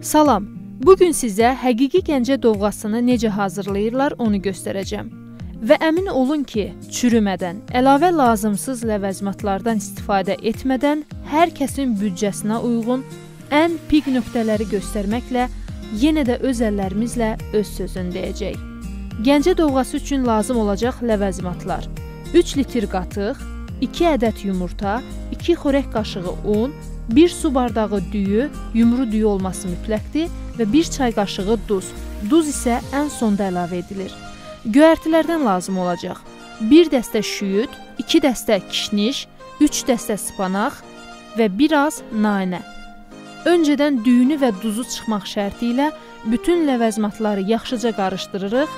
Salam, bugün sizə həqiqi Gəncə dovğasını necə hazırlayırlar onu göstərəcəm. Və əmin olun ki, çürümədən, əlavə lazımsız ləvəzmatlardan istifadə etmədən hər kəsin büdcəsinə uyğun ən pik nöqtələri göstərməklə yenə də öz əllərimizlə öz sözünü deyəcək. Gəncə dovğası üçün lazım olacaq ləvəzmatlar: 3 litr qatıq, 2 ədəd yumurta, 2 xörək qaşığı un, 1 su bardağı düyü, yumru düyü olması mütləqdir və 1 çay qaşığı duz. Duz isə ən sonda əlavə edilir. Göyərtilərdən lazım olacaq: 1 dəstə şüyüd, 2 dəstə kişniş, 3 dəstə spanaq və biraz nanə. Öncədən düyünü və duzu çıxmaq şərti ilə bütün ləvəzmatları yaxşıca qarışdırırıq.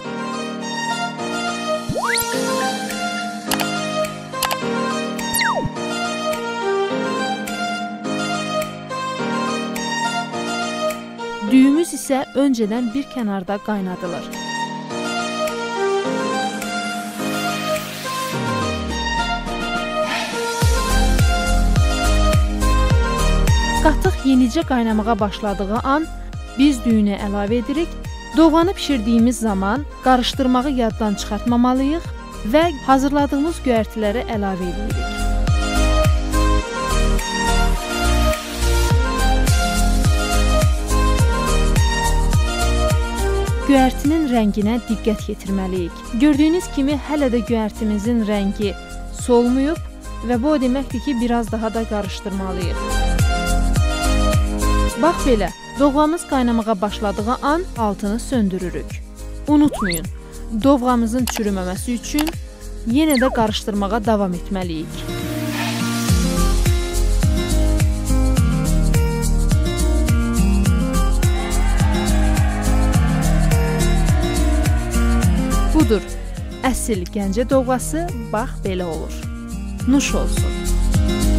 Düyümüz isə öncədən bir kənarda qaynadılır. Qatıq yenicə qaynamağa başladığı an biz düyünü əlavə edirik. Dovğanı bişirdiyimiz zaman qarışdırmağı yaddan çıxartmamalıyıq və hazırladığımız göyərtiləri əlavə edirik. Göyərtinin rənginə diqqət yetirməliyik. Gördüyünüz kimi hələ də göyərtimizin rəngi solmayıb və bu o deməkdir ki, biraz daha da qarışdırmalıyıq. Bax belə, dovğamız qaynamağa başladığı an altını söndürürük. Unutmayın, dovğamızın çürüməməsi üçün yenə də qarışdırmağa davam etməliyik. Budur, əsl Gəncə dovğası bax belə olur. Nuş olsun.